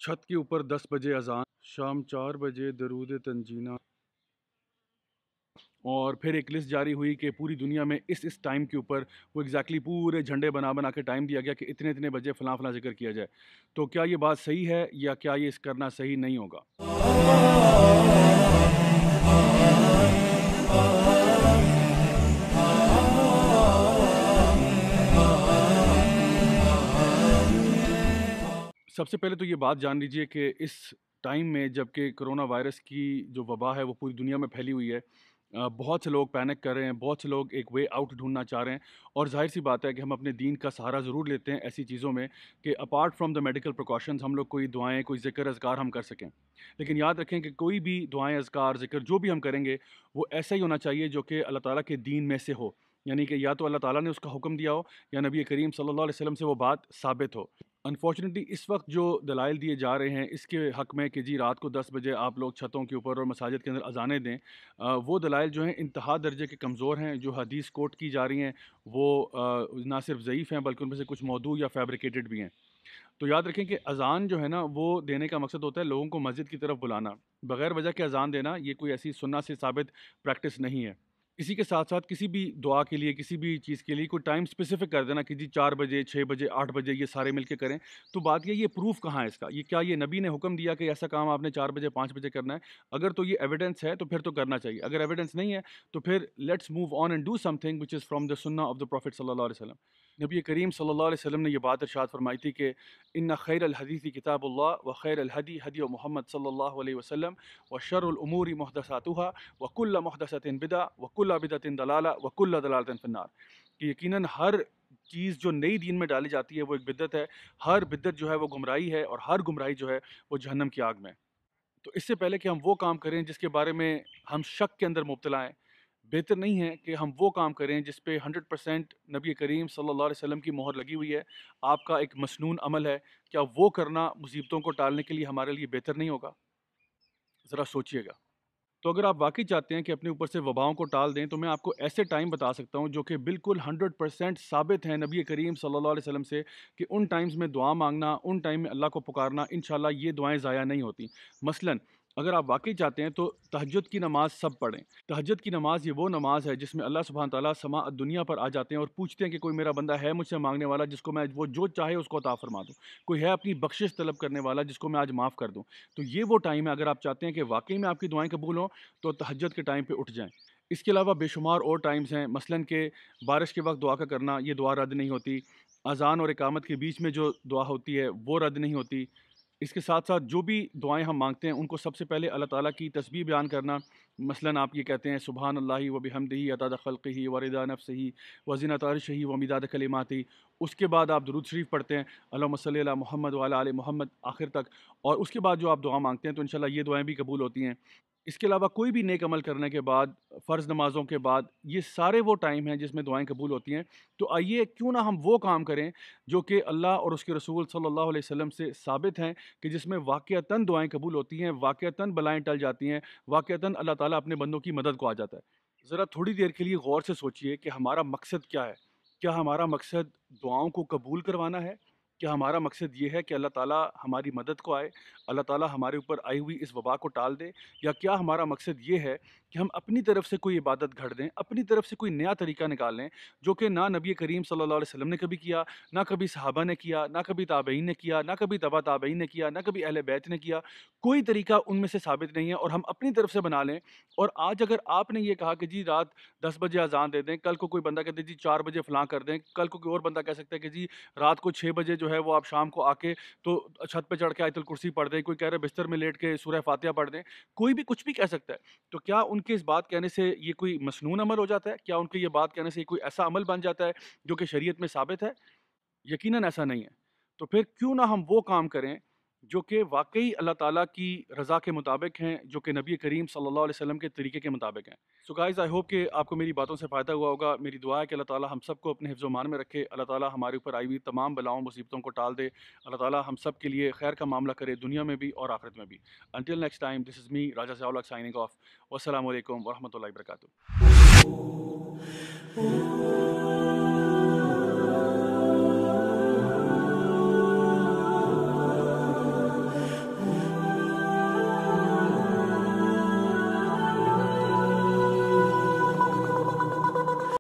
छत के ऊपर 10 बजे अजान, शाम 4 बजे दरूद तंजीना, और फिर एक लिस्ट जारी हुई कि पूरी दुनिया में इस टाइम के ऊपर वो एग्जैक्टली पूरे झंडे बना बना के टाइम दिया गया कि इतने इतने बजे फ़लाँ फ़लाँ ज़िक्र किया जाए। तो क्या ये बात सही है या क्या ये इस करना सही नहीं होगा? सबसे पहले तो ये बात जान लीजिए कि इस टाइम में जबकि कोरोना वायरस की जो वबा है वो पूरी दुनिया में फैली हुई है, बहुत से लोग पैनिक कर रहे हैं, बहुत से लोग एक वे आउट ढूंढना चाह रहे हैं। और जाहिर सी बात है कि हम अपने दीन का सहारा ज़रूर लेते हैं ऐसी चीज़ों में कि apart from the medical precautions हम लोग कोई दुआएं, कोई ज़िक्र अज़कार हम कर सकें। लेकिन याद रखें कि कोई भी दुआएं, अज़कार, ज़िक्र जो भी हम करेंगे वो ऐसा ही होना चाहिए जो कि अल्लाह ताला के दीन में से हो। यानी कि या तो अल्लाह ताला ने उसका हुक्म दिया हो या नबी करीम सल्लल्लाहु अलैहि वसल्लम से वो बात साबित हो। अनफॉर्चुनेटली इस वक्त जो दलाइल दिए जा रहे हैं इसके हक़ में कि जी रात को 10 बजे आप लोग छतों के ऊपर और मसाजिद के अंदर अज़ानें दें, वो दलाइल जो हैं इंतहा दर्जे के कमज़ोर हैं। जो हदीस कोट की जा रही हैं वो ना सिर्फ ज़ईफ़ हैं बल्कि उनमें से कुछ मौदू या फैब्रिकेटेड भी हैं। तो याद रखें कि अज़ान जो है ना वो देने का मकसद होता है लोगों को मस्जिद की तरफ बुलाना। बग़ैर वजह के अज़ान देना ये कोई ऐसी सुन्नत से साबित प्रैक्टिस नहीं है। इसी के साथ साथ किसी भी दुआ के लिए, किसी भी चीज़ के लिए कोई टाइम स्पेसिफिक कर देना कि जी 4 बजे, 6 बजे, 8 बजे ये सारे मिलके करें। तो बात ये प्रूफ़ कहाँ है इसका? ये क्या ये नबी ने हुक्म दिया कि ऐसा काम आपने 4 बजे, 5 बजे करना है? अगर तो ये एविडेंस है तो फिर तो करना चाहिए। अगर एविडेंस नहीं है तो फिर let's move on and do something which is from the सुन्नह ऑफ द प्रॉफिट सल्लल्लाहु अलैहि वसल्लम। नबी करीम सल्लल्लाहु अलैहि वसल्लम ने ये बात इरशाद फरमाई थी कि इन्ना खैरल हदीसी किताबुल्लाह व खैरल हदी हदी मोहम्मद सल्लल्लाहु अलैहि वसल्लम व शर्रुल उमूरी मुहदसातुहा व कुल्ल मुहदसतिन बिदा व कुल्ल बिदतिन दलाला व कुल्ल दलालतिन फिन्नार। कि यकीनन हर चीज़ जो नई दीन में डाली जाती है वो एक बिदत है, हर बिदत जो है वो गुमराही है और हर गुमराही जो है वो जहन्नम की आग में है। तो इससे पहले कि हम वो काम करें जिसके बारे में हम शक के अंदर मुब्तला हैं, बेहतर नहीं है कि हम वो काम करें जिस पे 100% नबी करीम सल्लल्लाहु अलैहि वसल्लम की मोहर लगी हुई है, आपका एक मसनून अमल है। क्या वो करना मुसीबतों को टालने के लिए हमारे लिए बेहतर नहीं होगा? ज़रा सोचिएगा। तो अगर आप वाक़ई चाहते हैं कि अपने ऊपर से वबाओं को टाल दें, तो मैं आपको ऐसे टाइम बता सकता हूँ जो कि बिल्कुल 100% साबित हैं नबी करीम सल्लल्लाहु अलैहि वसल्लम से कि उन टाइम्स में दुआ माँगना, उन टाइम में अल्लाह को पुकारना, इंशाअल्लाह ये दुआएँ ज़ाया नहीं होती। मसलन अगर आप वाक़ई चाहते हैं तो तहज्जुद की नमाज़ सब पढ़ें। तहज्जुद की नमाज़ ये वो नमाज़ है जिसमें अल्लाह सुब्हान तआला समा दुनिया पर आ जाते हैं और पूछते हैं कि कोई मेरा बंदा है मुझसे माँगने वाला जिसको मैं वो जो चाहे उसको अता फ़रमा दूँ। कोई है अपनी बख्शिश तलब करने वाला जिसको मैं आज माफ़ कर दूँ। तो ये वो टाइम है, अगर आप चाहते हैं कि वाक़ई में आपकी दुआएँ कबूल हों तो तहज्जुद के टाइम पे उठ जाएँ। इसके अलावा बेशुमार और टाइम्स हैं, मसलन कि बारिश के वक़्त दुआ का करना, ये दुआ रद्द नहीं होती। अज़ान और इकामत के बीच में जो दुआ होती है वो रद्द नहीं होती। इसके साथ-साथ जो भी दुआएँ हम माँगते हैं उनको सबसे पहले अल्लाह ताला की तस्बीह बयान करना। मसलन आप ये कहते हैं सुबहान अल्लाहि व बिहम्दिही अदद खल्क़िही व रिदा नफ्सिही व ज़िनत अर्शिही व मिदाद कलिमातिही। उसके बाद आप दुरूद शरीफ पढ़ते हैं, अल्लाहुम्मा सल्लि अला मुहम्मद व अला आलि मुहम्मद आखिर तक। और उसके बाद जो आप दुआ माँगते हैं तो इंशाअल्लाह ये दुआएँ भी कबूल होती हैं। इसके अलावा कोई भी नेक अमल करने के बाद, फ़र्ज़ नमाज़ों के बाद, ये सारे वो टाइम हैं जिसमें दुआएँ कबूल होती हैं। तो आइए क्यों ना हम वो काम करें जो कि अल्लाह और उसके रसूल सल्लल्लाहु अलैहि वसल्लम से साबित हैं कि जिसमें वाक़ईतन दुआएँ कबूल होती हैं, वाक़ईतन बलाएँ टल जाती हैं, वाक़ईतन अल्लाह ताला अपने बंदों की मदद को आ जाता है। ज़रा थोड़ी देर के लिए गौर से सोचिए कि हमारा मकसद क्या है? क्या हमारा मकसद दुआओं को कबूल करवाना है? क्या हमारा मकसद ये है कि अल्लाह ताला हमारी मदद को आए, अल्लाह ताला हमारे ऊपर आई हुई इस वबा को टाल दे? या क्या हमारा मकसद ये है कि हम अपनी तरफ से कोई इबादत घड़ दें, अपनी तरफ से कोई नया तरीका निकाल लें, जो कि ना नबी करीम सल्लल्लाहु अलैहि वसल्लम ने कभी किया, ना कभी सहाबा ने किया, ना कभी ताबईन ने किया, ना कभी तबा ताबईन ने किया, ना कभी अहले बैत ने किया। कोई तरीका उनमें से साबित नहीं है और हम अपनी तरफ से बना लें। और आज अगर आपने ये कहा कि जी रात 10 बजे अज़ान दे दें, कल को कोई बंदा कहते जी 4 बजे फ़लाँ कर दें, कल को कोई और बंदा कह सकता है कि जी रात को 6 बजे जो है वो आप शाम को आके तो छत पे चढ़ के आयतुल कुर्सी पढ़ दें, कोई कह रहा है बिस्तर में लेट के सूरह फ़ातिहा पढ़ दें, कोई भी कुछ भी कह सकता है। तो क्या उनके इस बात कहने से ये कोई मसनून अमल हो जाता है? क्या उनके ये बात कहने से ये कोई ऐसा अमल बन जाता है जो कि शरीयत में साबित है? यकीनन ऐसा नहीं है। तो फिर क्यों ना हम वो काम करें जो कि वाक़ई अल्लाह ताला की रज़ा के मुताबिक हैं, जो कि नबी करीम सल्लल्लाहु अलैहि वसल्लम के तरीके के मुताबिक हैं। सो गाइज़ आई होप कि आपको मेरी बातों से फ़ायदा हुआ होगा। मेरी दुआ है कि अल्लाह ताला हम सबको अपने हिफ्ज़ व मान में रखे। अल्लाह ताला हमारे ऊपर आई हुई तमाम बलाओं मुसीबतों को टाल दे। अल्लाह ताला हम सब के लिए खैर का मामला करे, दुनिया में भी और आखिरत में भी। Until next time, this is me Raja Zia ul Haq signing of. वस्सलामु अलैकुम व रहमतुल्लाहि व बरकातुहू।